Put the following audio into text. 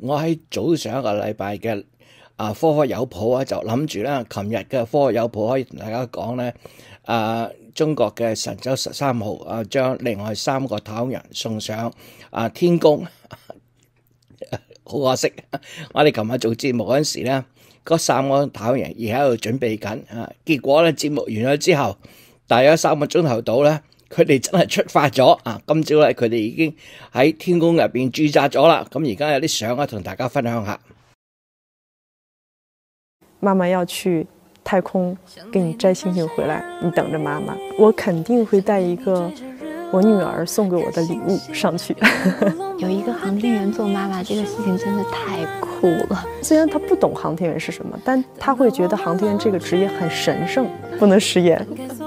我喺早上一個禮拜嘅科學有譜啊，就諗住咧，琴日嘅科學有譜可以同大家講咧，中國嘅神舟13號將另外3個太空人送上天宮。好可惜，我哋琴日做節目嗰陣時咧，嗰3個太空人而喺度準備緊結果咧節目完咗之後，大約3個鐘頭到咧，佢哋真係出發咗今朝咧佢哋已經喺天宮入邊駐紮咗啦。咁而家有啲相同大家分享下。 媽媽要去太空給你摘星星回來，你等着媽媽。我肯定會帶一個我女兒送給我的禮物上去。 有一個航天員做媽媽，這個事情真的太酷了。 雖然她不懂航天員是什麼，但她會覺得航天員這個職業很神聖，不能食言。